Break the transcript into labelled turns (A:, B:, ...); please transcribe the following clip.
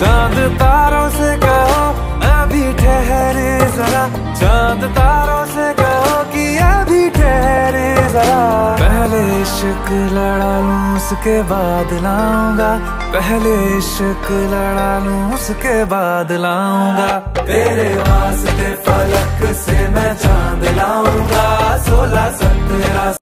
A: चांद तारों से कहो अभी ठहरे जरा, चांद तारों से कहो कि अभी ठहरे जरा। पहले इश्क लड़ा लूं उसके बाद लाऊंगा, पहले इश्क लड़ा लूं उसके बाद लाऊंगा। तेरे वास्ते फलक से मैं चांद लाऊंगा, 16 17